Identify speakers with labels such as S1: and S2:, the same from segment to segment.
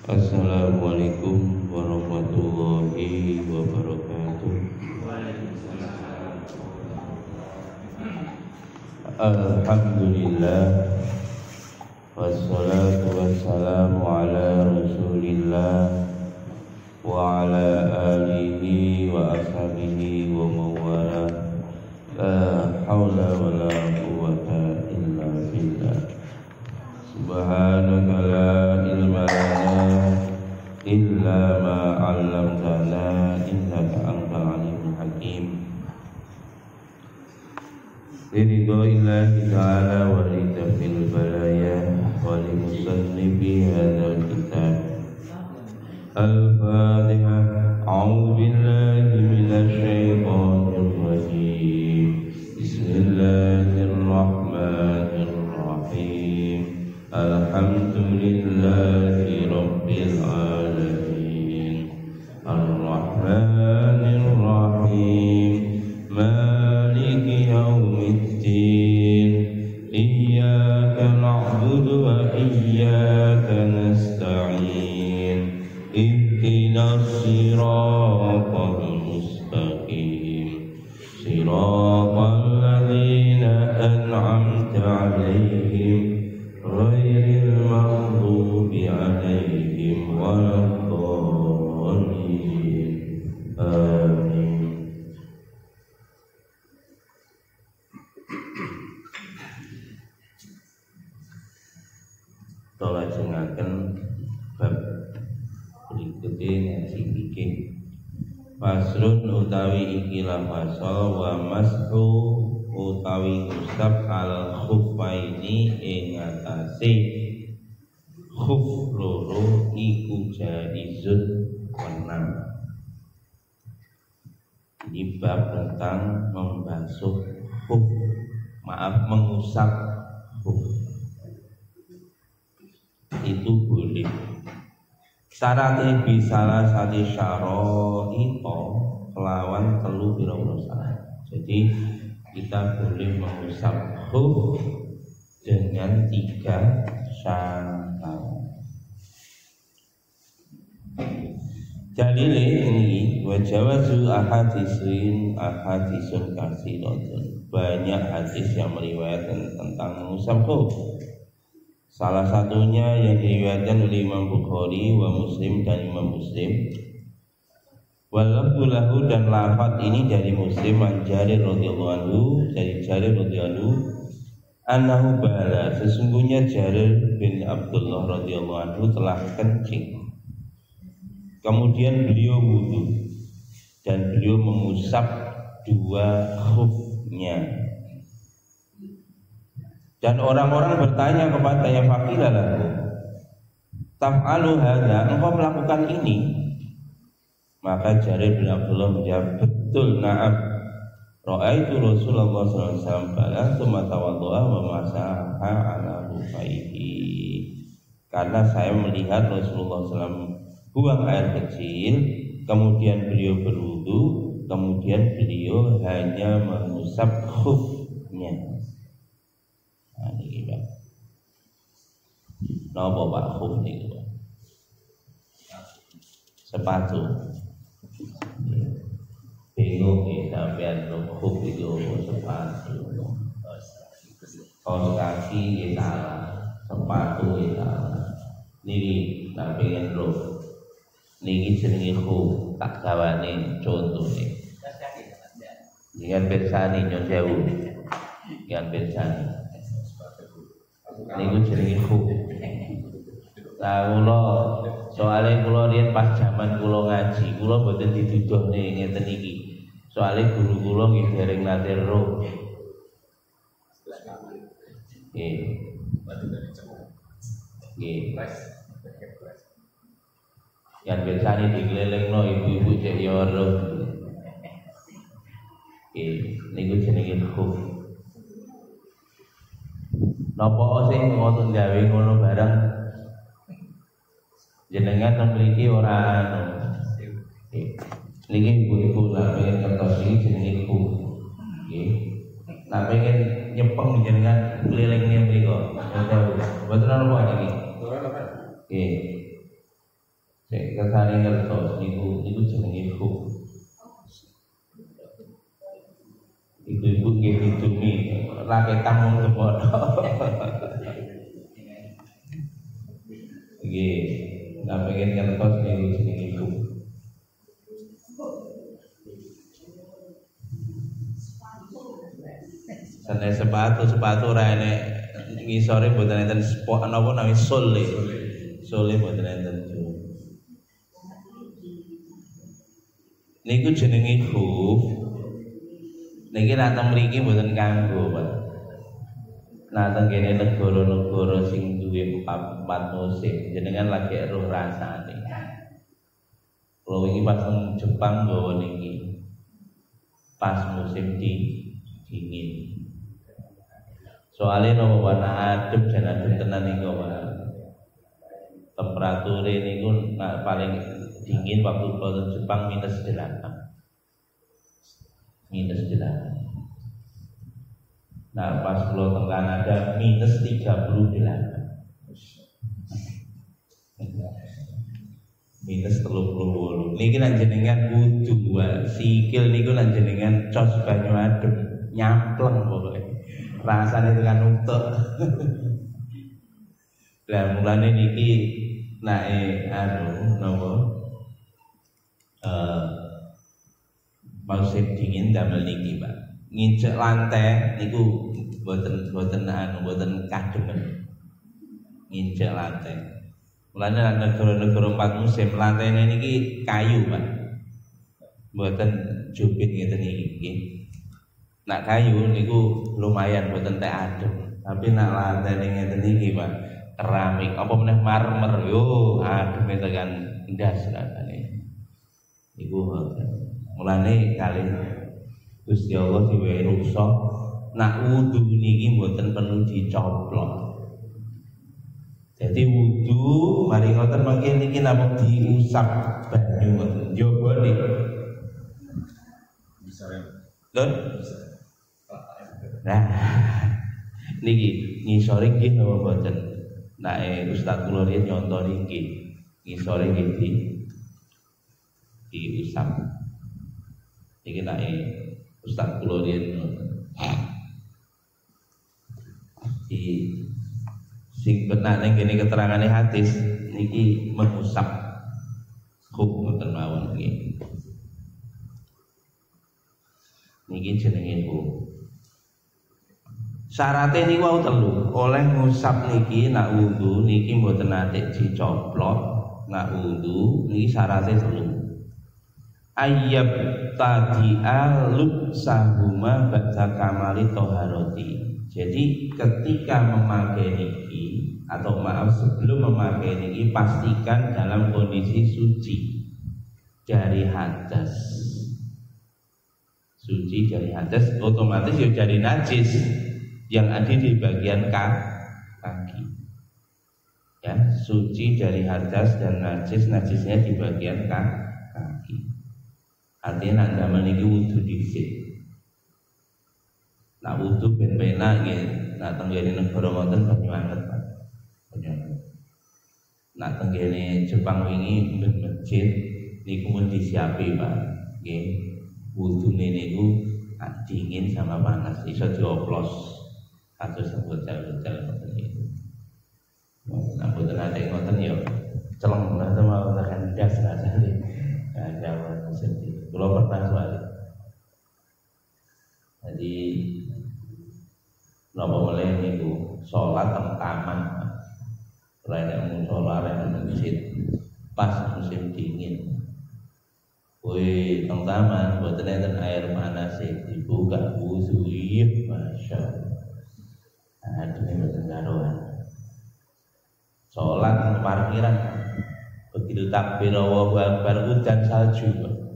S1: Assalamualaikum warahmatullahi wabarakatuh. Alhamdulillah, wassalatu wassalamu ala rasulillah wa ala alihi wa ashabihi wa mawala. La hawla wa la quwwata illa billah. Subhanaka la ilma lana illa ma 'allamtana innaka antal alimul hakim. Biridhoillahi ta'ala wa litafil balaya wa limusannifi hadzal kitab. Al-Fatihah. A'udzu billahi minasy syaithanir rajim. Bismillahirrahmanirrahim. Alhamdulillahi rabbil alamin. Ar-Rahmanir Rahim. Maliki yaumiddin. Iyyaka na'budu wa iyyaka nasta'in. Ihdinas siratal mustaqim. Siratal ladzina an'amta 'alaihim ghairil maghdubi 'alaihim waladdallin. Amin. Tolong jengaken bab berikutnya ngaji fikih. Faslun utawi ikilah fasal wa mashu utawi ngusap al khuffaini ing atase khuf loro iku jaizun wenang. Ini bab tentang membasuh khuf, mengusap khuf itu boleh. Syaratnya bisalah sati syaraito kelawan telu pira-pira syarat. Jadi kita boleh mengusap khuf dengan 3 syarat. Dalile ini wa jawazu ahadisun katsiratun. Banyak hadis yang meriwayatkan tentang mengusap khuf. Salah satunya yang diriwayatkan oleh Imam Bukhari wa Muslim dan Imam Muslim. Wallahu lahu dan lafaz ini dari Muslim an Jarir radhiyallahu anhu, dari Jarir radhiyallahu anhu bala, sesungguhnya Jarir bin Abdullah radhiyallahu anhu telah kencing. Kemudian beliau wudu dan beliau mengusap 2 khufnya. Dan orang-orang bertanya kepadanya, faqila lahu taf'alu hadza, engkau melakukan ini? Maka Jarir bin Abdullah menjawab, betul, na'am. Ra'aitu Rasulullah sallallahu alaihi wasallam bala tsumma tawaddu'a wa masaha 'ala rufaihi. Karena saya melihat Rasulullah SAW buang air kecil, kemudian beliau berwudu, kemudian beliau hanya mengusap khufnya. Nah, ini Pak. Napa Pak khuf niku? Sepatu. Bingung ya sampean khuf itu sepatu. Kaos kaki ya salah, sepatu ya salah. Niki tak pengen lho. Niki jenenge khuf, tak gawane contone. Jangan bersani nyon sewu. Jangan bersani. Niku jenenge khuf. Lah kula soalé kula riyen pas jaman kula ngaji, kula mboten dituduhne ngeten iki. Soalé guru kula nggih dereng nate roh. Nggih. Nggih. Yang biasane dikelilingno ibu-ibu cek yo roh. Nggih, niku jenenge khuf. Napa sing ngoten gawe ngono barang jenengan memiliki ora anu. Niki ibu-ibu lah pengen kertas iki jenenge khuf. Nggih. Nah pengen nyepeng jenengan kelilingnya mriko. Mboten apa niki. Nggih. Cek kesane ngertos niku jenenge ibu. Ibu-ibu nggih didumi rakyat tamu kemono. Nggih, nggak pengen ngertos niku jenenge ibu. Sene sepatu ora enek ngisore mboten enten spok napa nami sole. Sole mboten enten. Niku jenenge huf. Niki nek teng mriki mboten kanggo, Pak. Nah teng kene negara-negara sing duwe 4 musim jenengan lagi roh rasane. Kalau iki pas teng Jepang nggawa niki. Pas musim dingin. Soalnya nopo warna adem dan adem tenan niku, Pak. Temperatur niku paling dingin waktu ke Jepang -8. -8. Nah pas pulau teng Kanada -38. -38. Niki lan jenengan kudu sikil niku lan jenengan cos banyu adem nyampleng pokoke. Rasane tekan nutuk. Lah mulane niki nae napa musim dingin damel niki, Pak. Nginjek lantai niku boten kademen. Nginjek lantai. Mulane negara-negara 4 musim lantainya niki kayu, Pak. Boten jubit ngeten iki. Nak kayu niku lumayan boten teh adem. Tapi nak lantai ngeten iki, Pak, keramik apa meneh marmer yo ademe tekan ndas rasane. Iku mulane kali Gusti Allah diwehi ruksa nak wudu niki mboten perlu dicoplok. Jadi wudu mari ngoten mangke niki namung diusap banyu ngoten. Yo boleh. Bisa ya. Lho. Nah, niki ngisore nggih napa mboten? Nek Ustaz kula riyen nyonton niki. Ngisore nggih diusap. Iki nek Ustaz kula riyen di sing benak ning kene keterangane hadis niki mengusap hukum ngoten mawon nggih. Niki jenenge hukum. Syaratnya niku wau telu. Oleh ngusap niki nak wudu niki mboten nate dicoplok. Nak wudu niki syaratnya telu. Ayyab tadi'a lubsahuma ba'da kamali toharoti. Jadi ketika memakai niki atau maaf sebelum memakai niki pastikan dalam kondisi suci dari hadas. Suci dari hadas otomatis ya dari najis yang ada di bagian kaki. Ya, suci dari hadas dan najisnya di bagian kaki. Artinya nak damel niki wudu dhisik. Nak wudu ben penak nggih, nak tenggene negara wonten banyu anget, Pak. Banyu anget. Nak tenggene Jepang wingi ben masjid niku mun disiapi, Pak. Nggih. Wudune niku dingin sama panas, iso dioplos. Kados sebut-sebut ngoten niku. Nah, boten ate ngoten ya celeng lah sama tekan das rasane. Ada sedih. Kalau pernah soal. Jadi napa boleh niku salat teng taman. Lain yang musola yang masjid pas musim dingin. Woi, teng taman boten enten air panas dibuka wudu iya masyaallah. Aduh mboten karuan. Salat nang parkiran begitu takbir Allahu Akbar hujan salju.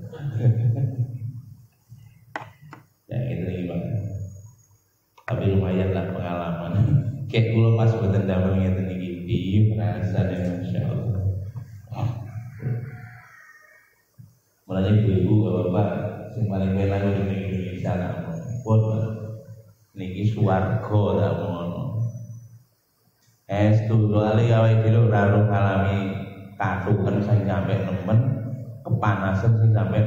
S1: Ya itu nih Bang. Tapi lumayan lah pengalaman. Kayak kula pas boten damel ngeten iki merasane masyaallah. Mulane ibu-ibu bapak sing paling penak di Indonesia lah. Pun niki swarga ta ngono. Estu kali awake dhewe ora ngalami katukan sing sampai nemen, kepanasan sing sampai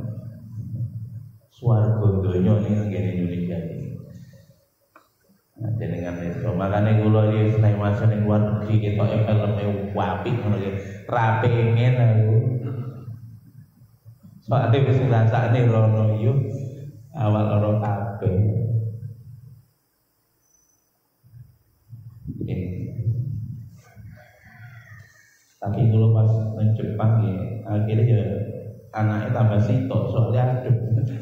S1: swarga donya ning Indonesia iki. Nah, jenengan itu makane kula iki seneng maca ning luar negeri ketok filme apik ngono iki. Ra pengen aku. Soale wis ngrasakne rono yo awal ora kabeh. Tapi kalau pas nang Jepang ya akhirnya ya anaknya tambah sitok soalnya adem.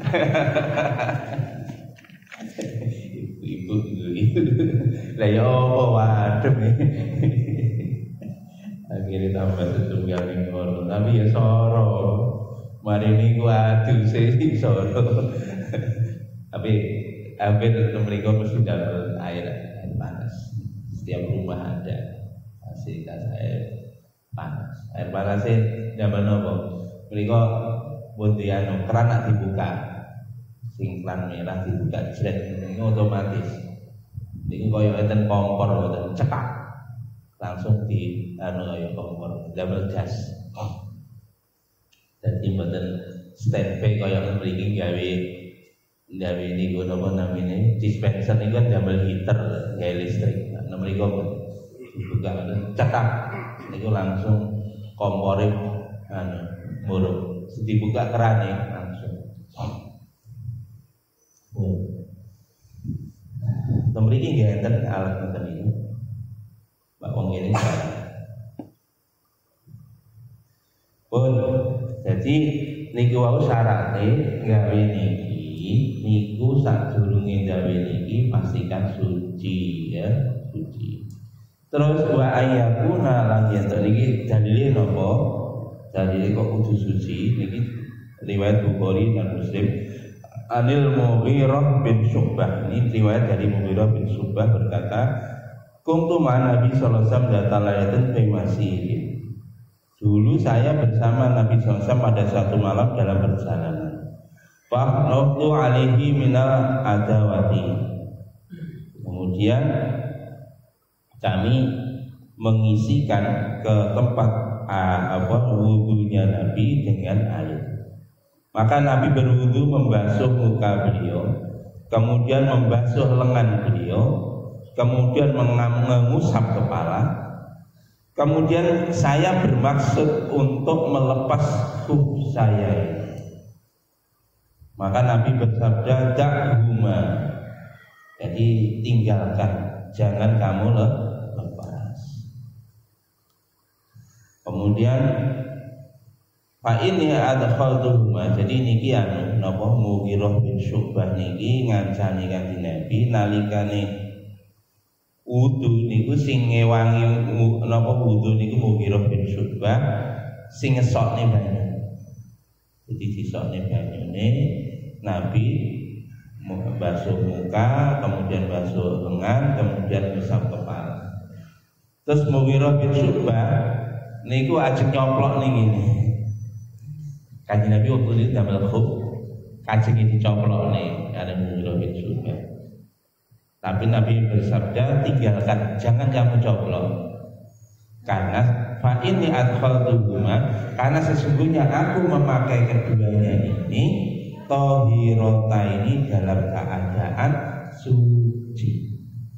S1: Ibu lah ya apa adem nih. Akhirnya tambah setunggal ning ngono tapi ya soro. Mari niku adu sih soro. Tapi hampir mereka mesti dapat air panas. Setiap rumah ada fasilitas air panas. Air panasnya zaman apa? Mereka buntiano keran nak dibuka, sing keran merah dibuka, jret ini otomatis. Ini koyo enten kompor, enten cekak, langsung di koyo kompor, double gas. Jadi mboten standby koyo mriki gawe ini gue apa namanya dispenser ini kan double heater gaya listrik. Nah mereka dibuka cekak. Itu langsung komporin muruk dibuka kerannya langsung memiliki genten alat macam ini mbak wong ini pun jadi niku wau syaratnya gawe niki niku sadurunge gawe niki pastikan suci ya suci. Terus wa ayyakuna lan yen niki dalile napa? Dalile kok kudu suci niki riwayat Bukhari dan Muslim. Anil Mughirah bin Syu'bah, ini riwayat dari Mughirah bin Syu'bah berkata, kuntu ma'an Nabi sallallahu alaihi wasallam data layatan fi masjid. Dulu saya bersama Nabi sallallahu alaihi wasallam pada satu malam dalam perjalanan. Fa'naftu alaihi minal adawati. Kemudian kami mengisikan ke tempat wudunya Nabi dengan air. Maka Nabi berwudu membasuh muka beliau, kemudian membasuh lengan beliau, kemudian mengusap kepala. Kemudian saya bermaksud untuk melepas khuf saya. Maka Nabi bersabda, "Da'huma." Jadi tinggalkan, jangan kamu lepas. Kemudian fa ini adkhaltuhuma. Jadi niki anu napa Mughirah bin Syu'bah niki ngancani Kanjeng Nabi nalikane wudu niku sing ngewangi napa wudu niku Mughirah bin Syu'bah sing ngesokne banyu. Jadi disokne banyune Nabi basuh muka, kemudian basuh lengan, kemudian usap kepala. Terus Mughirah bin Syu'bah niku ajeng nyoplok ning ngene. Kanjeng Nabi waktu itu damel khuf, kajeng dicoplok nih ada Mughirah bin Syu'bah. Tapi Nabi bersabda, tinggalkan, jangan kamu coplok. Karena fa inni adkhaltuhuma, karena sesungguhnya aku memakai keduanya ini tahirataini dalam keadaan suci.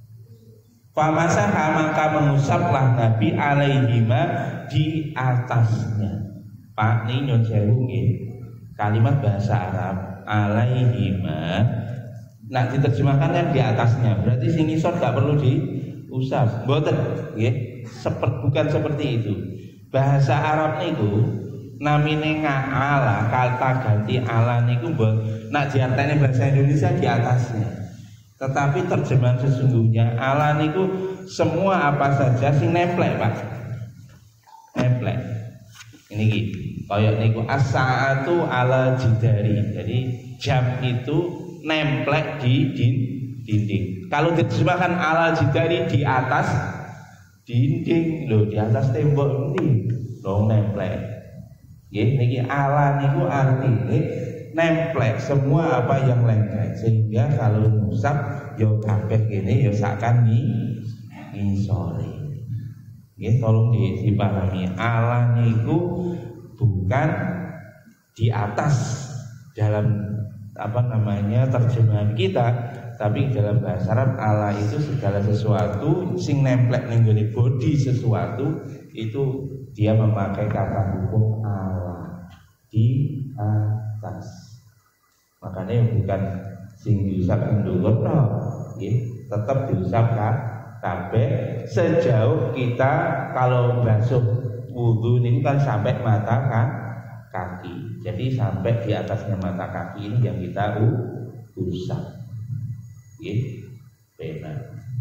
S1: Famasaha maka mengusaplah Nabi alaihima di atasnya. Pak ini nyon sewu nggih. Kalimat bahasa Arab alaihima nak diterjemahkan kan di atasnya. Berarti sing ngisor gak perlu diusap. Mboten nggih. Bukan seperti itu. Bahasa Arab niku namine nga'ala, kata ganti ala niku nak diartine bahasa Indonesia di atasnya. Tetapi terjemahan sesungguhnya ala niku semua apa saja sing nemplek, Pak. Nemplek. Ini gitu. Kayak niku as-saatu ala jidari. Jadi jam itu nemplek di dinding. Kalau diterjemahkan ala jidari di atas dinding, loh di atas tembok ini, loh nemplek. Nggih niki ala niku artine nemplek semua apa yang lengket sehingga kalau ngusap yo kabeh kene yo sakan ngisore. Nggih, tolong dipahami. Allah niku bukan di atas dalam terjemahan kita, tapi dalam bahasa Arab Allah itu segala sesuatu sing nemplek ning gone bodi sesuatu itu dia memakai kata hukum Allah di atas. Makanya bukan sing diusap ndhuwur nggih, tetap diusap kabeh sejauh kita kalau basuh wudu ini kan sampai mata kaki. Jadi sampai di atasnya mata kaki ini yang kita usap. Nggih, benar.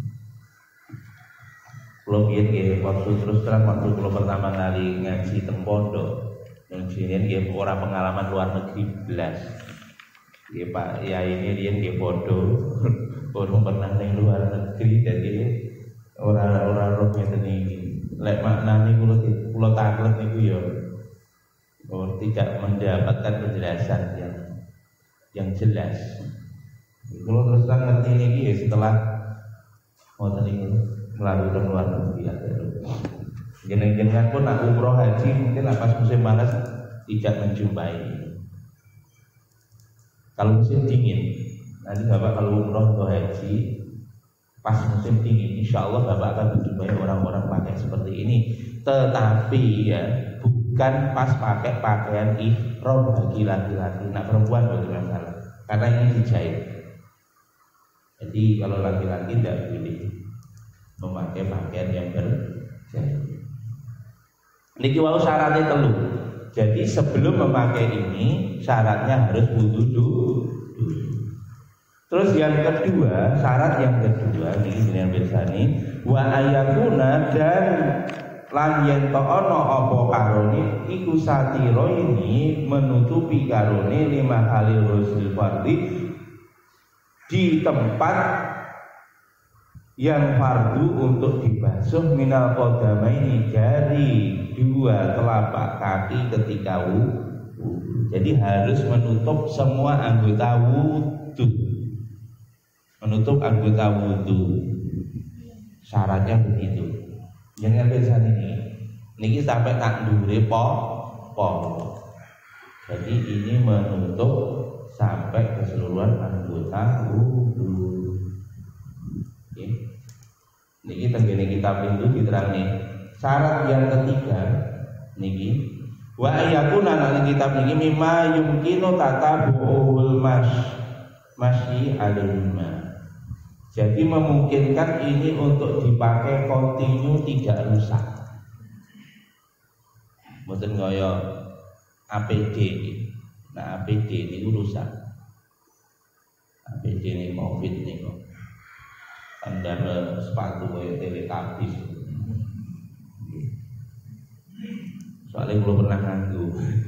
S1: Kalau biyen waktu terus terang waktu kalau pertama kali ngaji teng pondok, yang jenengan nggih ora pengalaman luar negeri blas. Nggih Pak, ya ini riyen nggih podo. Orang pernah ning luar negeri jadi orang roh ngeten iki. Lek maknane kula taklet niku ya tidak mendapatkan penjelasan yang jelas. Kalau terus terang ngerti ini ya setelah melalui luar negeri jenengan pun nak umroh haji mungkin pas musim panas tidak menjumpai. Kalau musim dingin nanti Bapak kalau umroh atau haji pas musim dingin insya Allah Bapak akan menjumpai orang-orang pakai seperti ini. Tetapi ya bukan pas pakai pakaian ihram bagi laki-laki. Nak perempuan boleh masalah karena ini dijahit. Jadi kalau laki-laki tidak boleh memakai pakaian yang berjahit. Niki wau syaratnya telu. Jadi sebelum memakai ini syaratnya harus wudu dulu. Terus yang kedua, syarat yang kedua niki jenengan pirsani wa ayakuna dan lan yen to ana apa karone iku satira ini menutupi karone lima halil ghusl fardhi di tempat yang fardu untuk dibasuh minal qadamaini dari dua telapak kaki ketika wudu. Jadi harus menutup semua anggota wudu. Menutup anggota wudu. Syaratnya begitu. Jangan pesan ini sampai tak dure po. Jadi ini menutup sampai keseluruhan anggota wudu. Oke. Niki tenggene kitab itu diterangnya. Syarat yang ketiga niki wa ayakuna nang kitab niki mimma yumkinu tatabu'ul masyi alima. Jadi memungkinkan ini untuk dipakai kontinu tidak rusak. Mboten kaya APD. Nah APD ini rusak. APD ini Covid nih kok. Sandal sepatu kaya Teletubbies. Soalnya belum pernah nganggu.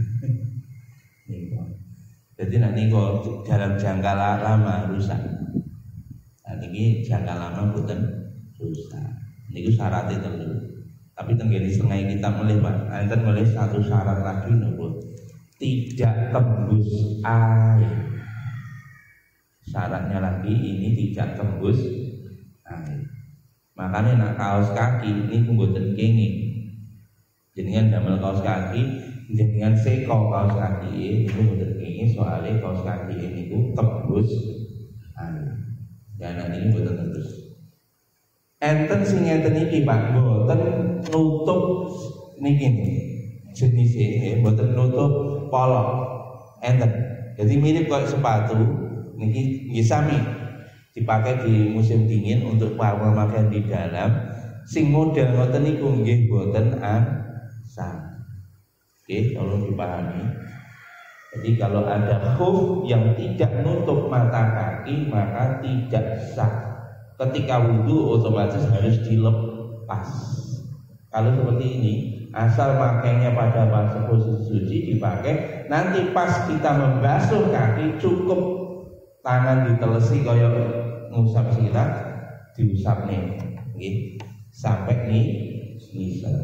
S1: Jadi nanti kok dalam jangka lama rusak. Nah ini jangka lama bukan rusak. Ini syaratnya terlalu. Tapi tenggene setengah kita mulai Pak. Enten mulai satu syarat lagi nopo. Tidak tembus air. Syaratnya lagi ini tidak tembus air. Makanya nak kaos kaki ini mboten kenging. Jenengan damel kaos kaki, jenengan seko kaos kaki itu mboten kenging soalnya kaos kaki ini ku tembus air. Dan ini mboten tembus. Enten sing ngeten iki Pak, mboten nutup niki jenisnya, mboten nutup polok. Enten. Jadi mirip kayak sepatu niki nggih sami dipakai di musim dingin untuk pakaian di dalam. Sing model ngoten niku nggih mboten sah. Oke, tolong dipahami. Jadi kalau ada khuf yang tidak nutup mata kaki maka tidak sah. Ketika wudhu otomatis harus dilepas. Kalau seperti ini, asal makainya pada posisi suci dipakai. Nanti pas kita membasuh kaki cukup tangan ditelesi kaya ngusap sirat, diusap nih, gitu. Sampai nih bisa.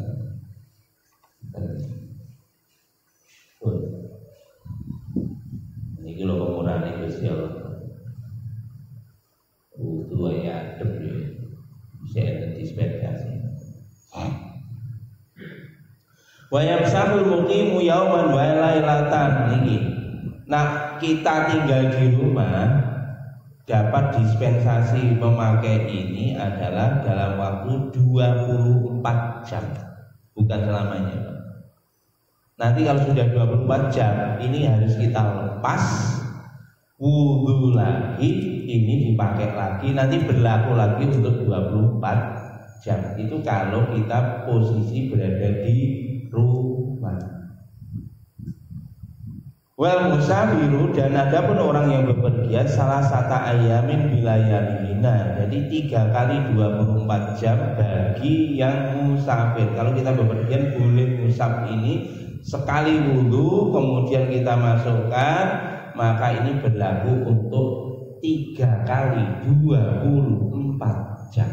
S1: Ini kalau pengurangan Gusti Allah. Wudu ya adem ya. Bisa dispensasi. Wa yamsahul muqimu yauman wa lailatan niki. Nah, kita tinggal di rumah dapat dispensasi memakai ini adalah dalam waktu 24 jam, bukan selamanya. Nanti kalau sudah 24 jam ini harus kita lepas, wudhu lagi, ini dipakai lagi, nanti berlaku lagi untuk 24 jam. Itu kalau kita posisi berada di rumah. Wal musafiru, dan ada pun orang yang bepergian salah satu ayamin bilayalina. Jadi 3 kali 24 jam bagi yang musafir. Kalau kita bepergian boleh musaf ini sekali wudhu kemudian kita masukkan, maka ini berlaku untuk 3 kali 24 jam.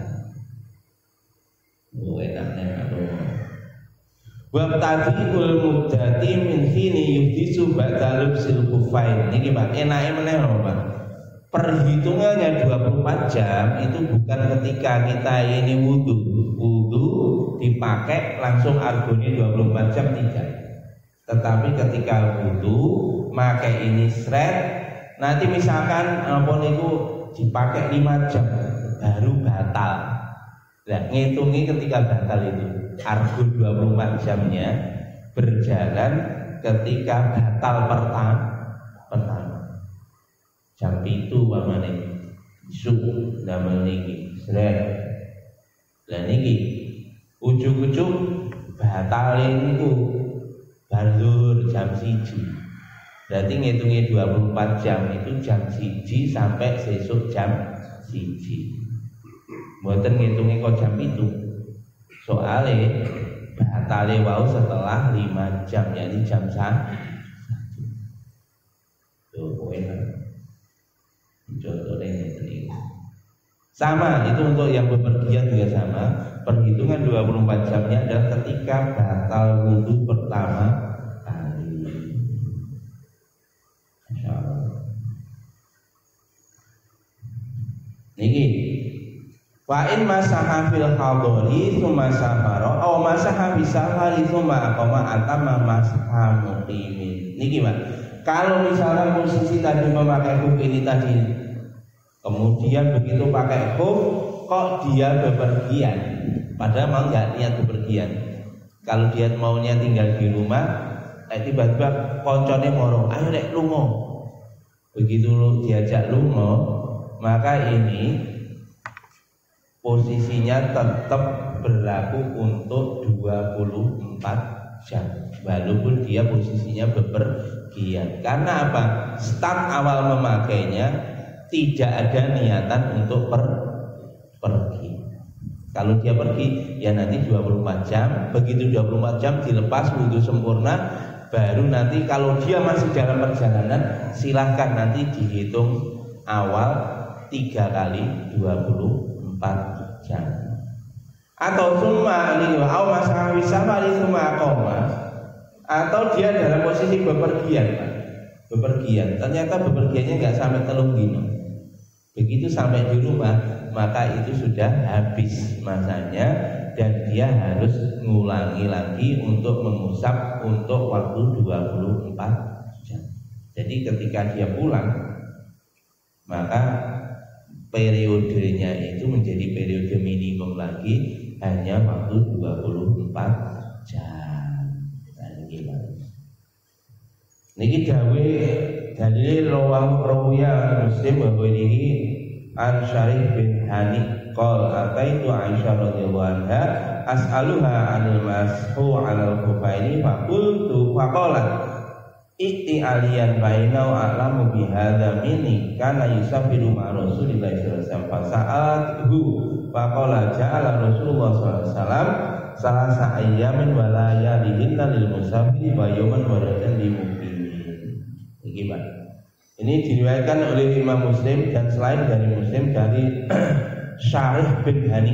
S1: Enaknya kalau wa tadhiqul muddati min hini yuhdisu ba'da lubsil khufain. Niki Pak, enake meneh lho Pak. Perhitungannya 24 jam itu bukan ketika kita ini wudu dipakai langsung argone 24 jam tidak. Tetapi ketika wudu pakai ini sret, nanti misalkan apa niku dipakai 5 jam baru batal. Nah, ngitungi ketika batal itu argo 24 jamnya berjalan ketika batal pertama. Jam itu pamane isu damel niki sret. Lah niki ujug-ujug batal niku baru jam 1. Berarti ngitungi 24 jam itu jam 1 sampai sesuk jam 1. Mboten ngitungi kok jam itu. Soalnya batale wau setelah 5 jam, yakni jam 1. Tuh enak. Contohnya ini. Sama itu untuk yang bepergian juga sama. Perhitungan 24 jamnya adalah ketika batal wudu pertama kali. Insyaallah. Niki wa in masaha fil hadori tsumma safara aw masaha fi safari tsumma aqama atama masaha muqimin. Niki Pak, kalau misalnya posisi tadi memakai khuf ini tadi, kemudian begitu pakai khuf kok dia bepergian, padahal mau nggak niat bepergian. Kalau dia maunya tinggal di rumah, tiba-tiba koncone moro, ayo rek lunga. Begitu lu diajak lunga, maka ini posisinya tetap berlaku untuk 24 jam walaupun dia posisinya bepergian. Karena apa? Start awal memakainya tidak ada niatan untuk pergi. Kalau dia pergi ya nanti 24 jam. Begitu 24 jam dilepas wudhu sempurna, baru nanti kalau dia masih dalam perjalanan silahkan nanti dihitung awal 3 kali 24 jam. Atau summa ini au masaha wisafari summa aqama, atau dia dalam posisi bepergian. Ternyata bepergiannya enggak sampai 3 dino. Begitu sampai di rumah, maka itu sudah habis masanya dan dia harus ngulangi lagi untuk mengusap untuk waktu 24 jam. Jadi ketika dia pulang, maka periodenya itu menjadi periode minimum lagi, hanya waktu 24 jam. Niki dawe dalil rawiya Muslim bahwa ini an Syarih bin Hani qol ataitu Aisyah radhiyallahu anha as'aluha 'anil mashu 'alal khufaini faqultu faqalat itti aliyan bainau a'lamu bihadza minni kana yusafiru ma Rasulillah sallallahu alaihi wasallam fasa'athu faqala ja'ala Rasulullah sallallahu alaihi wasallam salasa ayyamin wa layalihinna lil musafiri wa yawman waratan lil muqimin. Iki Pak. Ini diriwayatkan oleh Imam Muslim dan selain dari Muslim dari Syarih bin Hani.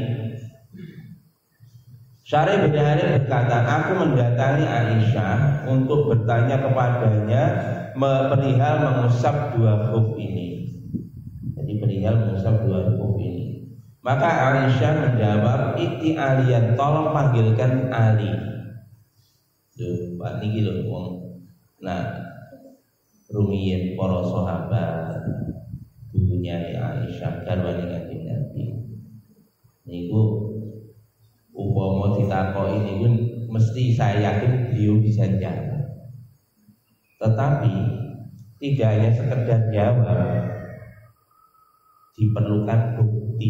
S1: Syarih bin Hani berkata, aku mendatangi Aisyah untuk bertanya kepadanya perihal mengusap 2 khuf ini. Jadi perihal mengusap 2 khuf ini. Maka Aisyah menjawab, "Itti aliyan, tolong panggilkan Ali." Lho, Pak niki lho wong nah rumiyin para sahabat dunya Aisyah garwane Kanjeng Nabi. Niku upama ditakoki niku mesti saya yakin beliau bisa jawab. Tetapi tidak hanya sekedar jawab, diperlukan bukti.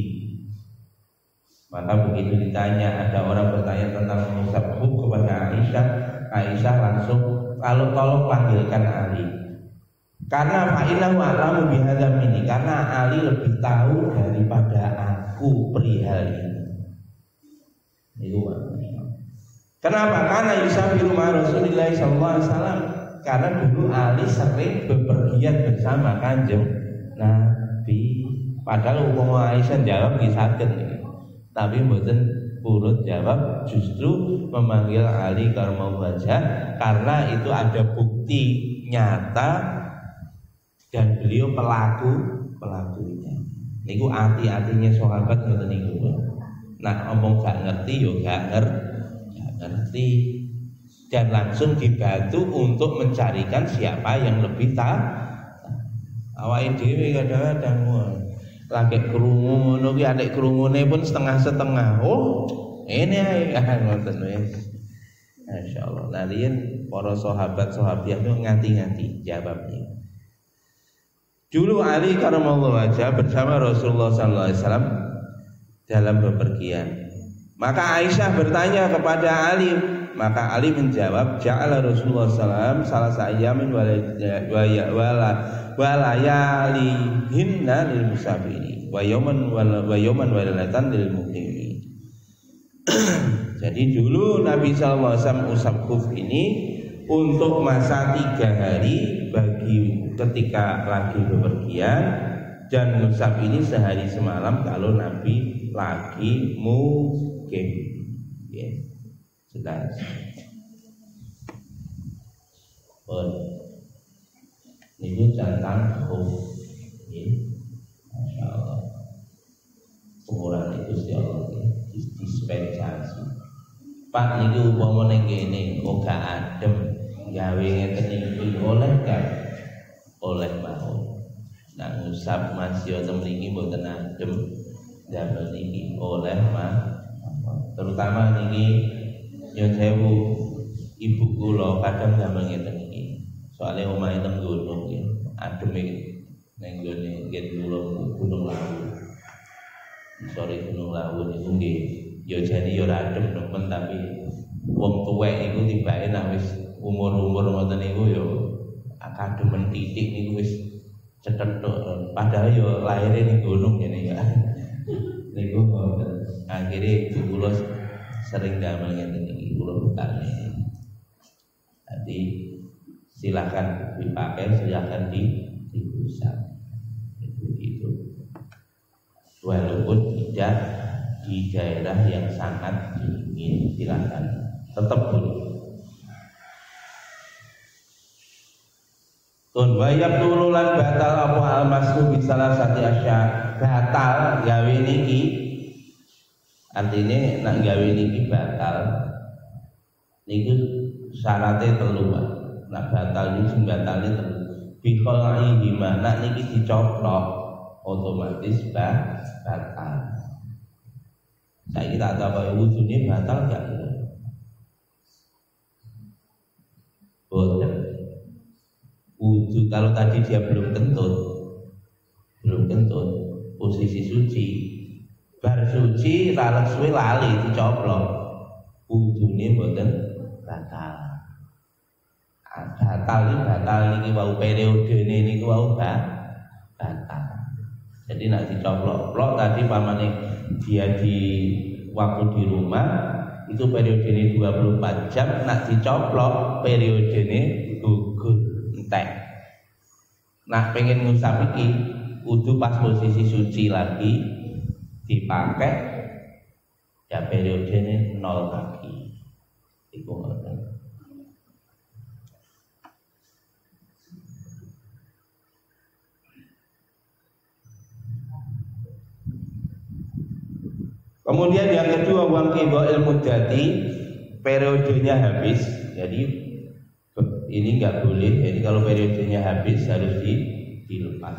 S1: Maka begitu ditanya, ada orang bertanya tentang mengusap kuf kepada Aisyah, Aisyah langsung kalau tolong panggilkan Ali. Karena fa'innahu a'lamu bihadzam ini, karena Ali lebih tahu daripada aku perihal ini. Itu kenapa? Karena yusafiru ma Rasulillah sallallahu alaihi wasallam. Karena dulu Ali sering bepergian bersama Kanjeng Nabi. Padahal umpama Aisyah jawab saged niki. Tapi mboten purut jawab, justru memanggil Ali karena wajah karena itu ada bukti nyata dan beliau pelakunya. Niku hati-hatinya sahabat ngoten niku. Nah, omong gak ngerti yo gak ngerti dan langsung dibantu untuk mencarikan siapa yang lebih tahu. Awake dhewe kadang-kadang lagi krungu ngono ki atik krungune pun setengah-setengah. Oh, ini ae ngoten wis. Masyaallah. Nah, riyen para sahabat-sahabiah itu nganti-nganti jawabnya. Dulu Ali karramallahu wajhah bersama Rasulullah sallallahu alaihi wasallam dalam bepergian. Maka Aisyah bertanya kepada Ali, maka Ali menjawab, ja'ala Rasulullah sallallahu salah sa'yamin walayalihinna lil musafiri wa yawman walalatan lil muqimi. Jadi dulu Nabi sallallahu alaihi wasallam usap khuf ini untuk masa 3 hari bagi ketika lagi bepergian, dan musaf ini sehari semalam kalau Nabi lagi mukim. Ya, jelas. Ini tentang khuf. Ya, Masya Allah. Umuran itu sih Allah dispensasi. Pak ini umpama ning kene kok gak adem gawe ngeten iki oleh gak? Oleh mau. Nah ngusap masih wonten mriki mboten adem. Damel niki oleh mah. Terutama niki nyun sewu ibu kula kadang damel ngeten iki. Soale omahe teng gunung nggih. Adem iki ning gone nggih Gunung Lawu. Sore Gunung Lawu niku nggih ya jane ya ora adem nemen, tapi wong tuwek niku tibake nek wis umur-umur ngoten niku ya kademen titik niku wis cethethuk. Padahal ya lahire ning gunung ngene ya. Niku ngoten. Akhire ibu kula sering damel ngene iki kula bekane. Jadi silakan dipakai, silakan diusap. Begitu. Walaupun tidak di daerah yang sangat dingin, silakan tetap boleh. Tun wayab tululan batal apa almasu bisalah sati asya batal gawe niki, artinya nak gawe niki batal niku syaratnya telu. Nak batal ini sing batalnya telu. Bikholai gimana niki dicoplok otomatis batal. Saya kita tahu wudhunya batal gak? Boten. Wudhu kalau tadi dia belum kentut posisi suci, bar suci lalek suwe lali dicoplok, wudhunya boten batal. Batal ini wau periode ini wau batal. Jadi nak dicoplok tadi pamane dia di waktu di rumah itu periode ini 24 jam, nak dicoplok periode ini gugur entek. Nak pengen ngusap iki kudu pas posisi suci lagi dipakai ya periode ini 0 lagi. Iku ngoten. Kemudian yang kedua wang kibo ilmu dati periodenya habis, jadi ini nggak boleh. Jadi kalau periodenya habis harus dilepas.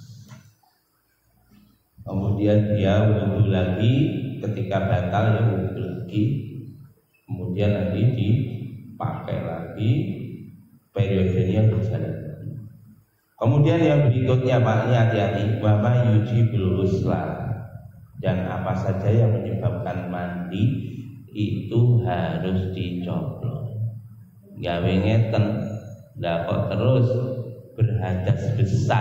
S1: Kemudian dia wudhu lagi, ketika batal ya wudhu lagi, kemudian nanti dipakai lagi, periodenya berjalan. Kemudian yang berikutnya Pak, ini hati-hati, wa ma yujibul ghusla, dan apa saja yang menyebabkan mandi itu harus dicoblok. Gawe ngeten, lah kok terus berhadas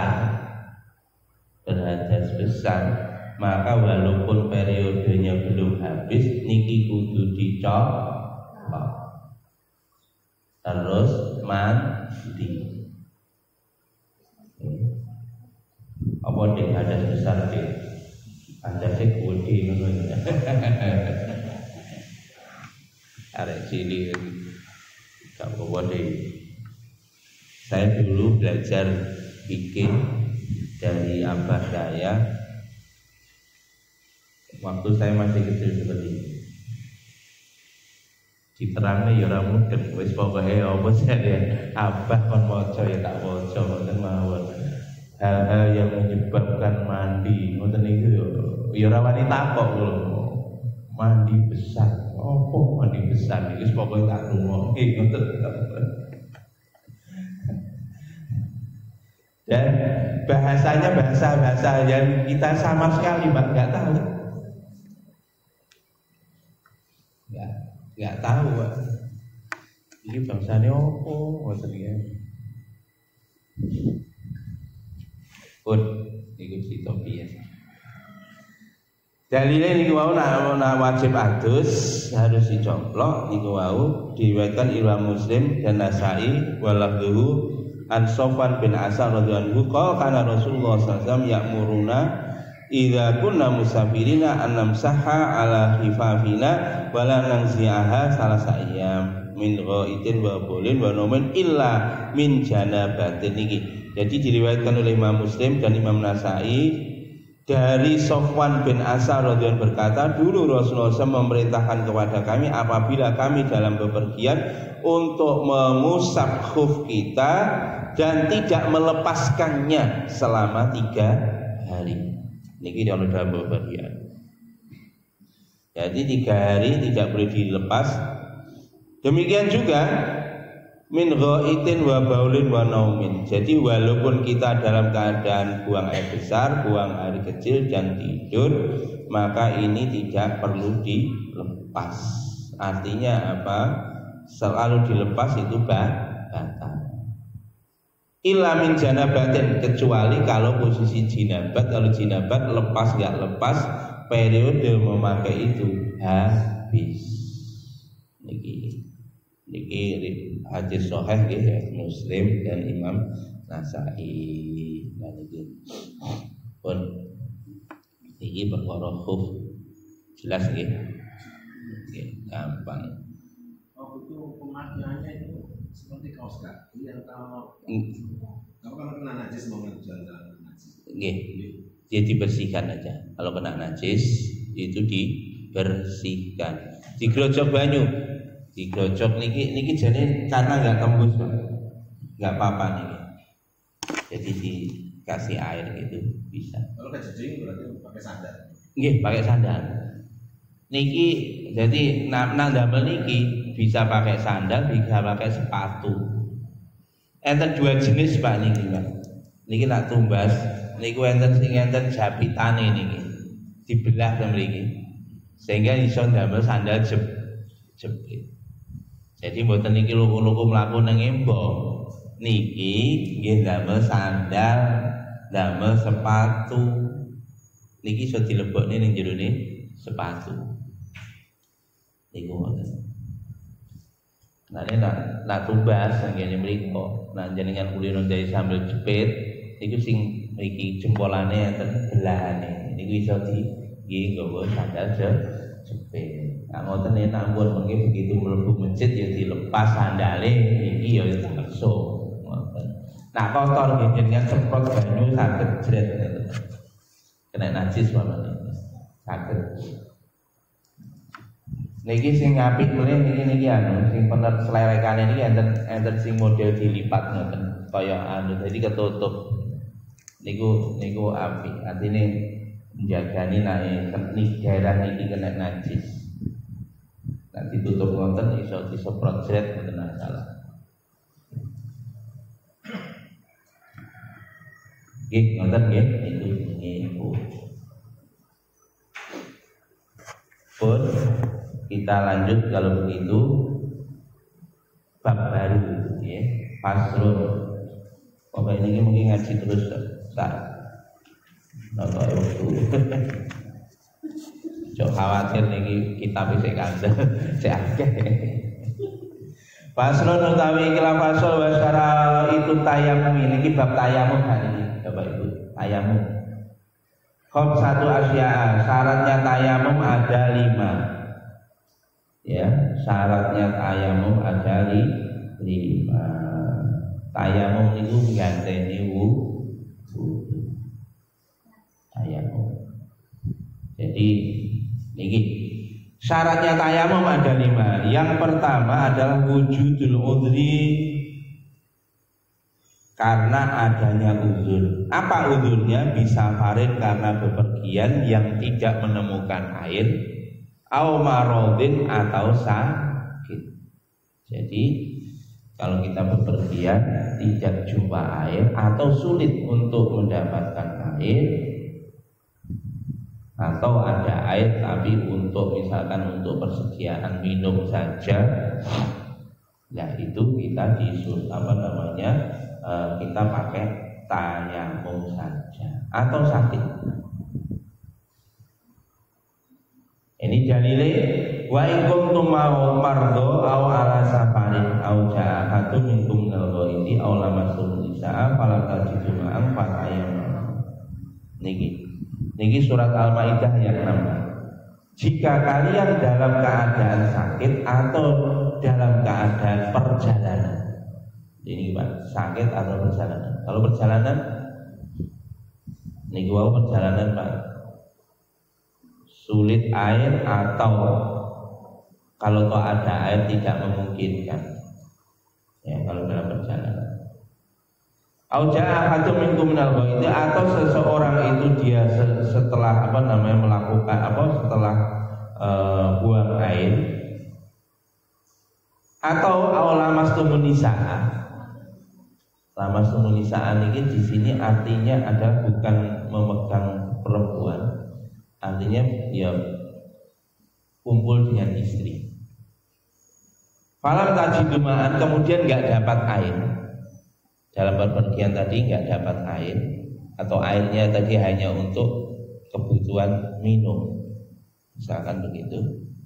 S1: besar, maka walaupun periodenya belum habis, niki kudu dicoblok terus mandi. Apa dek hadas besar dek? Hadasnya gede ngono. Arek cilik gak apa-apa deh. Saya dulu belajar bikin dari abah saya waktu saya masih kecil seperti ini. Diterangnya ya ora mudeng, wis pokoke apa saya abah kon maca ya tak waca ngoten mawon. Hal-hal yang menyebabkan mandi ngoten niku ya ora wani takok lho. Mandi besar. Opo mandi besar iki wis pokoke tak rungokke ngoten. Dan bahasanya bahasa yang kita sama sekali Pak nggak tahu. Nggak tahu Pak. Ini bangsane opo ngoten ya. Pun niku cerita piye. Dalile niku wau nak wajib adus harus dicoplok niku wau diriwayatkan Imam Muslim dan Nasa'i walafdhu an Sofwan bin Asal radhiyallahu anhu qala kana Rasulullah sallallahu alaihi wasallam ya'muruna idza kunna musafirina an namsaha ala khifafina wala nanzi'aha salasa ayyam min ghaitin wa bulin wa naumin illa min janabatin niki. Jadi diriwayatkan oleh Imam Muslim dan Imam Nasa'i dari Sofwan bin Asal radhiyallahu berkata, dulu Rasulullah SAW memerintahkan kepada kami apabila kami dalam bepergian untuk mengusap khuf kita dan tidak melepaskannya selama 3 hari. Niki kalau dalam bepergian. Jadi 3 hari tidak boleh dilepas. Demikian juga min ghaitin wa baulin wa naumin. Jadi walaupun kita dalam keadaan buang air besar, buang air kecil dan tidur, maka ini tidak perlu dilepas. Artinya apa? Selalu dilepas itu batal. Illa min janabatin, kecuali kalau posisi jinabat. Kalau jinabat lepas enggak lepas, periode memakai itu habis. Niki hadis sahih ya Muslim dan Imam Nasa'i. Nah niki pun niki perkara khuf jelas nggih. Gampang.
S2: Oh itu pemakaiannya itu seperti kaos kaki atau kan kena najis mau jalan najis.
S1: Nggih. Dia dibersihkan aja. Kalau kena najis itu dibersihkan. Digrojok banyu. Digrojok niki jane karena nggak tembus Pak. Nggak apa-apa niki. Jadi dikasih air gitu bisa.
S2: Kalau kejejing berarti pakai sandal.
S1: Nggih, pakai sandal. Niki jadi nang damel niki bisa pakai sandal, bisa pakai sepatu. Enten 2 jenis Pak niki Pak. Niki nak tumbas, niku enten sing enten jabitane niki. Dibelah ke mriki. Sehingga iso damel sandal jepit. Jadi mboten niki luku-luku mlaku nang embong. Niki nggih damel sandal, damel sepatu. Niki iso dilebokne ning jerone sepatu. Niku ngoten. Nak tumbas nang ngene mriku, nak jenengan kulino dari sambil jepit, niku sing mriki jempolane enten belahane. Niku iso nggih nggawa sandal jepit. Nah ngoten enak pun mungkin begitu mlebu masjid ya dilepas sandale iki ya langsung ngoten. Nah kotor nggih jenengan semprot banyu saged jret kena najis wae saged. Niki sing apik mulih niki anu sing bener selerekane niki enten sing model dilipat ngoten kaya anu dadi ketutup. Niku apik. Artine njagani nek daerah niki kena najis. Nek ditutup ngoten iso disemprot jret mboten masalah. Nggih, ngoten nggih, niku. Pun kita lanjut kalau begitu bab baru ya, faslun. Bapak ini mungkin ngaji terus tak nonton waktu. Jauh khawatir nih kitab bisa kandel, saya akeh. Faslun utawi ikilah fasal wasara itu tayamum ini bab tayamum hari ini, Bapak Ibu tayamum. Satu asya syaratnya tayamum ada 5. Ya, syaratnya tayamum ada 5. Tayamum itu ganteni wudu. Tayamum. Jadi niki syaratnya tayamum ada 5. Yang pertama adalah wujudul udhri, karena adanya uzur. Apa uzurnya? Bisa farid karena bepergian yang tidak menemukan air, au marodin atau sakit. Jadi kalau kita bepergian tidak jumpa air atau sulit untuk mendapatkan air, atau ada air tapi untuk misalkan untuk persediaan minum saja, nah itu kita disuruh kita pakai tayamum saja atau sakit. Ini dalile wa in kuntum mardo aw ala safarin aw jaa ahadun minkum minal ghaidi aw lamastum nisaa fala tajidu ma'an fatayammamu. Niki surat Al-Maidah ayat 6. Jika kalian dalam keadaan sakit atau dalam keadaan perjalanan. Ini Pak, sakit atau perjalanan. Kalau perjalanan niki wau perjalanan Pak, sulit air atau kalau toh ada air tidak memungkinkan ya kalau dalam perjalanan. Auja atau minkum minal ghaidi, atau seseorang itu dia setelah melakukan setelah buang air, atau aulamastumun nisaa. Lamastumun nisaa ini di sini artinya ada bukan memegang perempuan. Artinya dia kumpul dengan istri. Falam tajidu ma'an, kemudian nggak dapat air. Dalam bepergian tadi nggak dapat air, atau airnya tadi hanya untuk kebutuhan minum, misalkan begitu.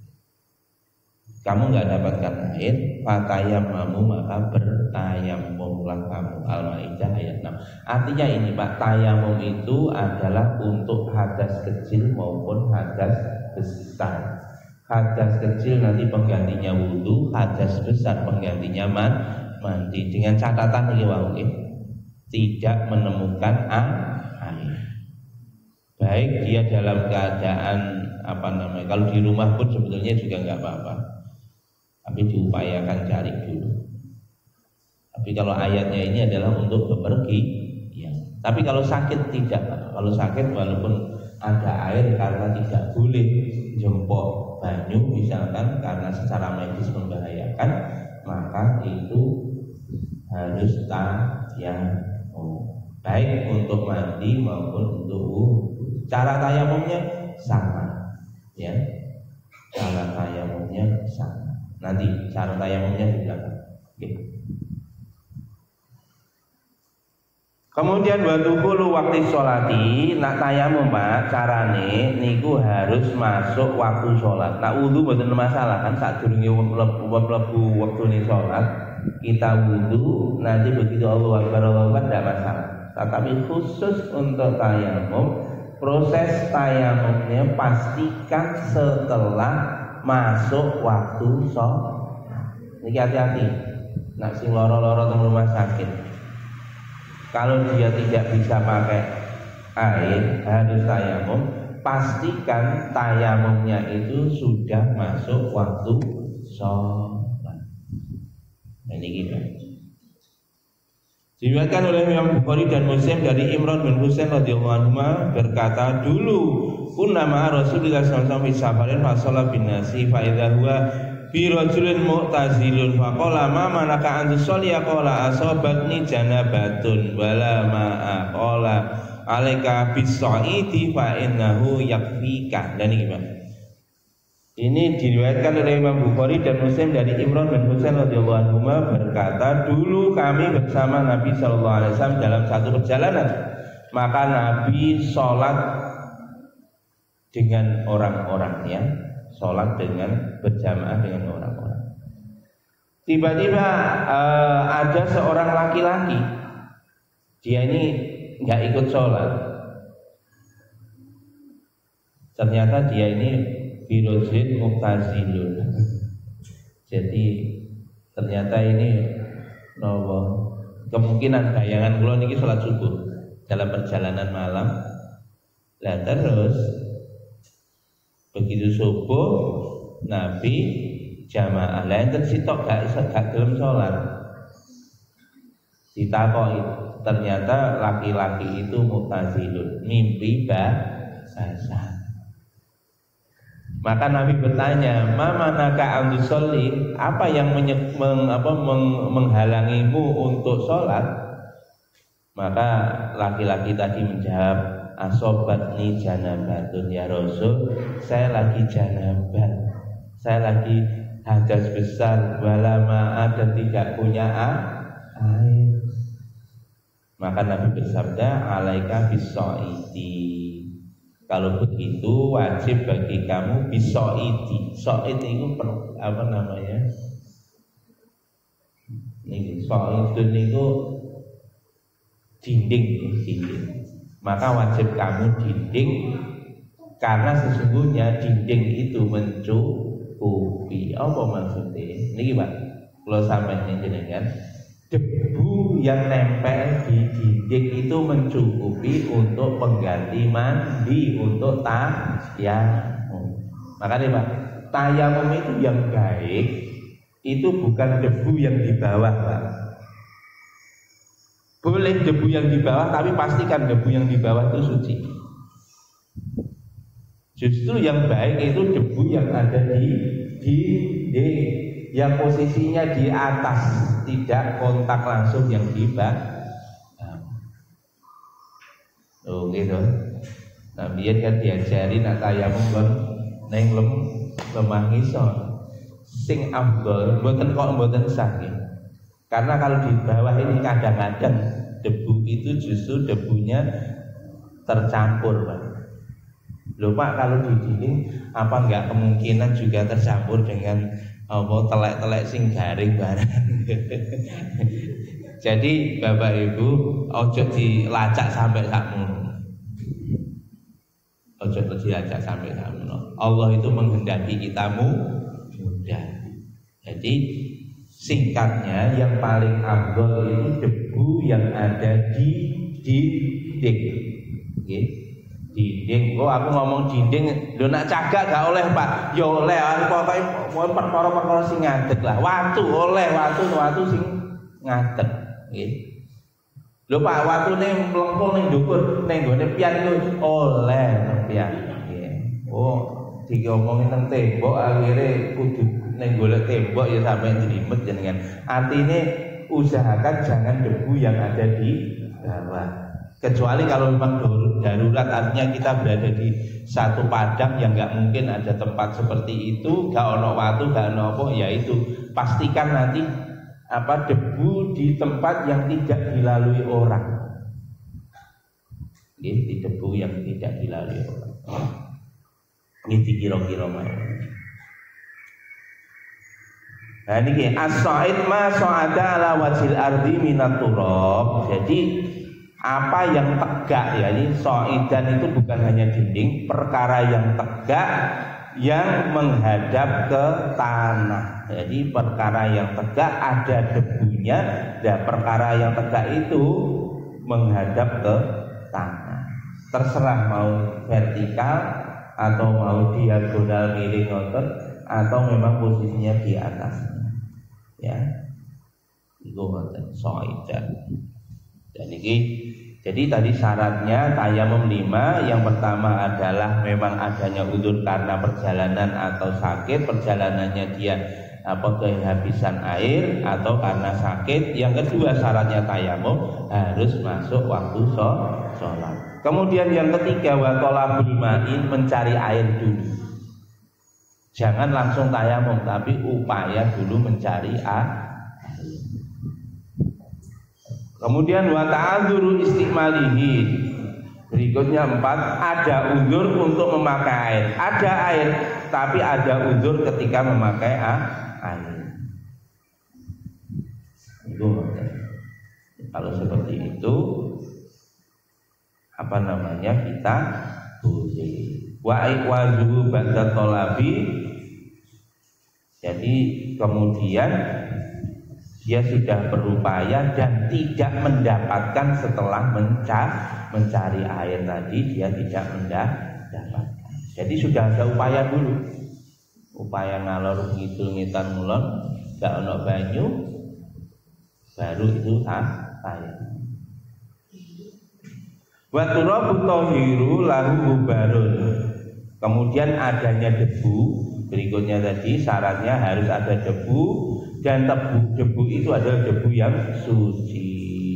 S1: Kamu nggak dapatkan air, fatayammamu, maka bertayamumlah kamu. Al-Maidah ayat 6. Artinya ini Pak, tayamum itu adalah untuk hadas kecil maupun hadas besar. Hadas kecil nanti penggantinya wudu, hadas besar penggantinya mandi. Dengan catatan ini tidak menemukan air. Baik dia dalam keadaan kalau di rumah pun sebetulnya juga nggak apa-apa, tapi diupayakan cari dulu. Tapi kalau ayatnya ini adalah untuk bepergi, ya. Tapi kalau sakit tidak. Kalau sakit walaupun ada air karena tidak boleh jempol banyu misalkan karena secara medis membahayakan, maka itu harus tayamum. Baik untuk mandi maupun untuk wudu. Cara tayamumnya sama, ya. Cara tayamumnya sama. Nanti cara tayamumnya di belakang. Okay. Kemudian wadukulu waktu sholati, nak tayamum Pak, carane niku harus masuk waktu sholat. Nak wudu bukan masalah kan, saat durunge mlebu waktu nih sholat, kita wudu, nanti begitu Allahu Akbar tidak masalah. Tetapi khusus untuk tayamum, proses tayamumnya pastikan setelah masuk waktu sholat. Ini hati-hati, nak sing loro-loro teng rumah sakit. Kalau dia tidak bisa pakai air, harus tayamum, pastikan tayamumnya itu sudah masuk waktu sholat. Nah, ini kita. Diriwayatkan oleh Imam Bukhari dan Muslim dari Imran bin Husain radhiyallahu anhu berkata, dulu kunna ma'a Rasulillah sallallahu alaihi wasallam fa shalla bin nasi fa idza huwa bi rajulin mu'tazilun fa qala ma manaka an tusalli qala asabatni janabatun wala ma'a qala alaika bis-sa'idi fa innahu yakfika. Dan ini gimana? Ini diriwayatkan oleh Imam Bukhari dan Muslim dari Imran bin Husain radhiyallahu anhu berkata, dulu kami bersama Nabi sallallahu alaihi wasallam dalam satu perjalanan, maka Nabi sholat dengan orang-orangnya, sholat dengan berjamaah dengan orang-orang. Tiba-tiba ada seorang laki-laki, dia ini nggak ikut sholat. Ternyata dia ini birojin muktazilun. Jadi ternyata ini kemungkinan bayangan kula niki sholat subuh dalam perjalanan malam. Lah terus begitu subuh Nabi jamaah lain sitok gak gelem sholat. Ditakoki ternyata laki-laki itu muktazilun, mimpi basah. Maka Nabi bertanya, "Ma manaka an tusolli?" Apa yang menghalangimu untuk sholat? Maka laki-laki tadi menjawab, "Asobatni janabatun ya Rasul, saya lagi janabat, saya lagi hadas besar, wala ma'a dan tidak punya air." Maka Nabi bersabda, "Alaika bis-sa'idi." Kalau begitu wajib bagi kamu bisoidi. Soid itu apa namanya? Ini soidun itu dinding. Maka wajib kamu dinding, karena sesungguhnya dinding itu mencukupi. Apa maksudnya? Ini gimana? Kalau sampai ini jenengan, debu yang nempel di dinding itu mencukupi untuk pengganti mandi, untuk tayamum. Makanya Pak, tayamum itu yang baik itu bukan debu yang di bawah, Pak. Boleh debu yang di bawah, tapi pastikan debu yang di bawah itu suci. Justru yang baik itu debu yang ada di dinding, yang posisinya di atas, tidak kontak langsung yang di bawah. Oh gitu. Nah biar kan diajari nak tayamum neng lemah ngisor. Sing afdol, mboten sakit. Karena kalau di bawah ini kadang-kadang debu itu justru debunya tercampur, Pak. Loh Pak, kalau di dinding apa enggak kemungkinan juga tercampur dengan telek-telek sing garing barang. Jadi Bapak Ibu ojo dilacak sampai sakmono. Ojo dilacak sampai sakmono. Allah itu menghendaki kita mudah. Jadi singkatnya yang paling afdol itu debu yang ada di dinding. Nggih. Dinding, aku ngomong dinding, lho nak cagak gak oleh Pak, ya oleh, pokoknya perkara-perkara sing ngadeg lah, watu oleh, watu sing ngadeg, gitu. Lho Pak, watune mlengkung ning dhuwur, ning gone pian iku oleh pian. Oh, diomongin teng tembok, akhirnya kudu ning golek tembok ya sampai jelimet jenengan. Artinya usahakan jangan debu yang ada di bawah. Kecuali kalau memang darurat, artinya kita berada di satu padang yang nggak mungkin ada tempat seperti itu, nggak ono watu, nggak ono apa, ya itu pastikan nanti debu di tempat yang tidak dilalui orang. Ini debu yang tidak dilalui orang. Ini kira-kira mana? Nah ini as-sa'id ma sa'ada ala wajhil ardi minat turab. Jadi apa yang tegak, ya ini so'idan itu bukan hanya dinding, perkara yang tegak yang menghadap ke tanah. Jadi perkara yang tegak ada debunya, dan perkara yang tegak itu menghadap ke tanah. terserah mau vertikal atau mau diagonal miring ngoten atau memang posisinya di atas ya itu ngoten soidan. Dan ini jadi tadi syaratnya tayamum 5. Yang pertama adalah memang adanya udzur karena perjalanan atau sakit, perjalanannya dia kehabisan air atau karena sakit. Yang kedua syaratnya tayamum harus masuk waktu sholat. Kemudian yang ketiga wa thalabul ma'in, mencari air dulu. Jangan langsung tayamum tapi upaya dulu mencari air. Kemudian wa ta'adzuru istimalihi. Berikutnya 4, ada uzur untuk memakai air. Ada air tapi ada uzur ketika memakai air. Itu kalau seperti itu kita boleh wa iqwazu ba'da thalabi. Jadi kemudian dia sudah berupaya dan tidak mendapatkan setelah mencari air tadi, dia tidak mendapatkan. Jadi sudah ada upaya dulu, upaya ngalor ngidul ngitan ngulon gak ono banyu, baru itu air. Wa turabu tahiru lahu mubarun. Kemudian adanya debu. Berikutnya tadi syaratnya harus ada debu, dan debu itu adalah debu yang suci.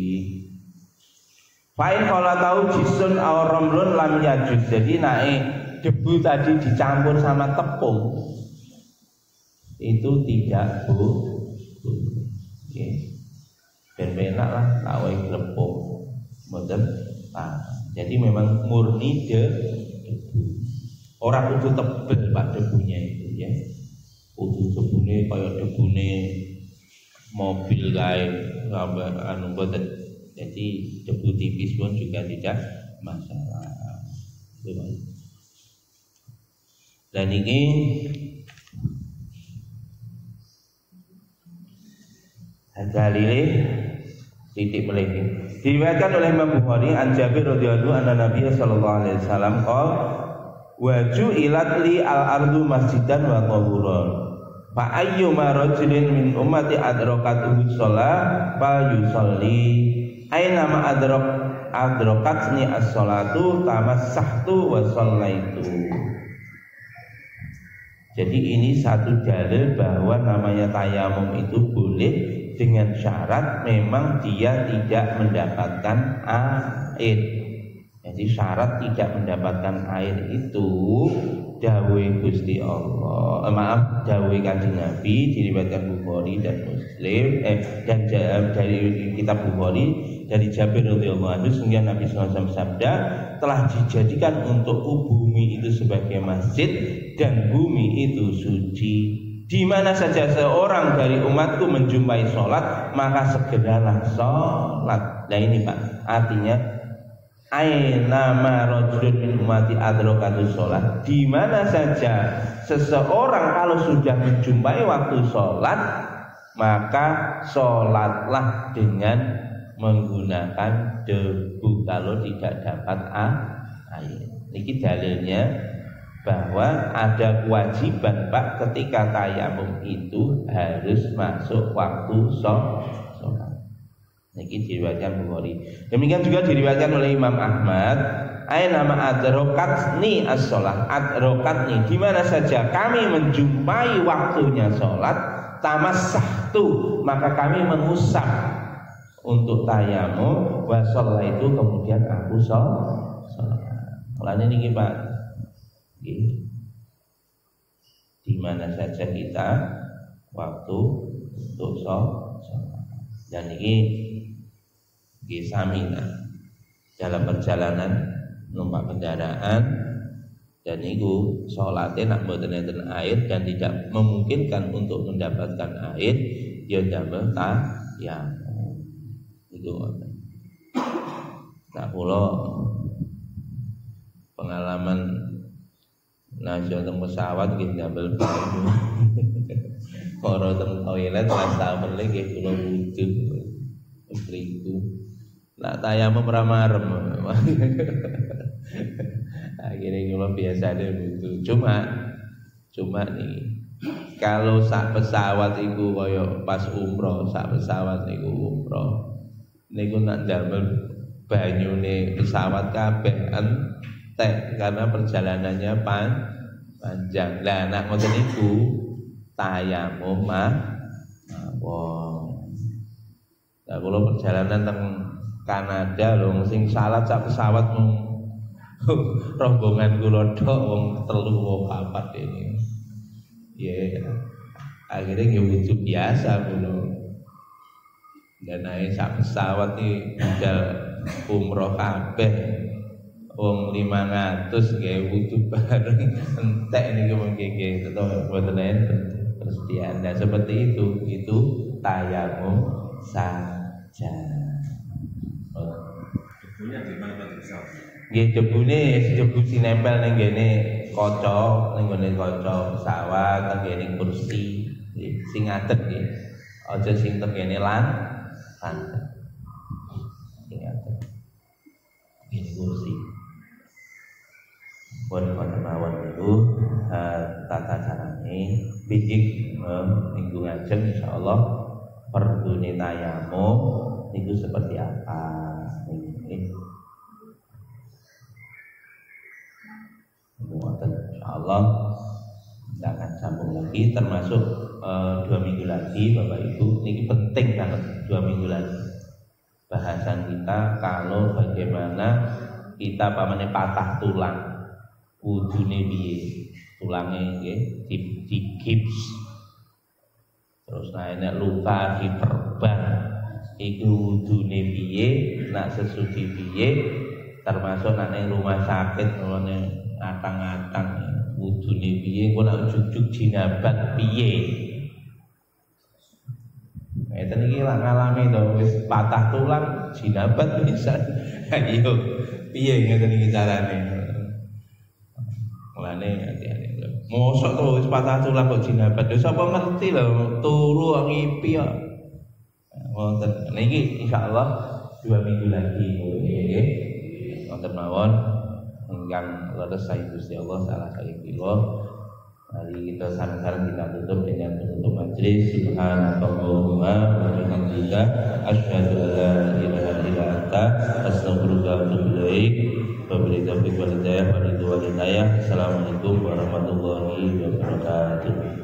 S1: Fa'in kalau tahu jisun aw ramlun lam yajuz. Jadi naik debu tadi dicampur sama tepung itu tidak boleh. Ben enak lah awai glepung. Mboten. Jadi memang murni debu. Orang kudu tebel Pak debunya itu ya. Kudu debune kaya debune mobil kae mboten. Jadi debu tipis pun juga tidak masalah. Dan ini dalile titik melih. Diriwayatkan oleh Imam Bukhari an Jabir radhiyallahu anhu Nabi sallallahu alaihi wasallam qala wa ju'ilat li al-ardu masjidan wa tahuran fa ayyuma rajulin min ummati adrakatuhu shalah fa yusalli aina ma adrakatni as-salatu tamassahtu wa shallaitu. Jadi ini satu dalil bahwa namanya tayamum itu boleh dengan syarat memang dia tidak mendapatkan air. Jadi syarat tidak mendapatkan air itu dawuh Gusti Allah, dawuh Kanjeng Nabi diriwayatkan Bukhari dan Muslim dan dari kitab Bukhari dari Jabir radhiyallahu anhu sehingga Nabi SAW sabda, telah dijadikan untuk bumi itu sebagai masjid dan bumi itu suci. Di mana saja seorang dari umatku menjumpai sholat maka segeralah sholat. Nah ini Pak, artinya aina ma rajulun min ummati adrakatus sholat. Di mana saja seseorang kalau sudah menjumpai waktu sholat maka sholatlah dengan menggunakan debu kalau tidak dapat air. Ini dalilnya bahwa ada kewajiban Pak ketika tayamum itu harus masuk waktu sholat. Ini diriwayatkan Bukhari. Demikian juga diriwayatkan oleh Imam Ahmad. Aina ma adrakatni as-shalah. Adrakatni, di mana saja kami menjumpai waktunya sholat, tamassahtu, maka kami mengusap untuk tayamum, wa shallaitu, kemudian aku sholat. Mulane niki Pak. Di mana saja kita waktu untuk sholat. Dan ini samina dalam perjalanan numpak kendaraan dan itu sholatnya nak mboten enten air dan tidak memungkinkan untuk mendapatkan air, dia damel tayamum. Itu nah kula pengalaman nasional teng pesawat nggih damel banyu. Para teng toilet lan tamen nggih kula wudu mriku. Nak tayamum ra marem. Akhirnya kalau biasanya butuh. Cuma nih kalau sak pesawat iku kaya pas umroh, sak pesawat niku umroh. Niku nak damel banyune pesawat kabeh entek karena perjalanannya panjang. Lah nak ngoten niku tayamum mawon. Lah kula perjalanan teng Kanada lho sing salat sak pesawat rombongan kula tok wong 3 wong 4 ini. Ya akhirnya ya wujud biasa kula. Dan naik sak pesawat iki budal umroh kabeh wong 500 nggih wujud bareng entek niku mengke nggih tetep boten enten persediaan. Nah seperti itu tayamum saja.
S2: Debunya di mana tadi pesawat?
S1: Nggih debu sing nempel ning ngene kaca, ning ngene kaca pesawat, teng ngene kursi, sing ngadeg nggih. Aja sing teng ngene lantai. Sing ngadeg. Ini kursi. Pun mawon niku tata carane bijik minggu ngajeng insyaallah perdune tayamum niku seperti apa ini. Insyaallah kita akan sambung lagi termasuk 2 minggu lagi Bapak Ibu. Ini penting banget 2 minggu lagi bahasan kita kalau bagaimana kita pamane patah tulang wudune piye tulange nggih di gips terus nek luka diperban iku wudune piye nak sesudi piye termasuk nek ning rumah sakit ngene atang-atang wudune piye engko nek jujuk jinabat piye. Ngeten iki lak ngalami to wis patah tulang jinabat bisa. Ayo piye ngeten iki carane. Mulane hati-hati. Mosok to wis patah tulang kok jinabat. Lha sapa ngerti lho turu ngipi kok. Wonten niki insyaallah 2 minggu lagi nggih. Wonten mawon ingkang leres sae Gusti Allah salah sae kula. Mari kita sareng-sareng kita tutup dengan penutup majelis. Subhanallahumma wa bihamdika asyhadu an la ilaha illa anta astaghfiruka wa atubu ilaik. Wabillahi taufiq wal hidayah. Assalamualaikum warahmatullahi wabarakatuh.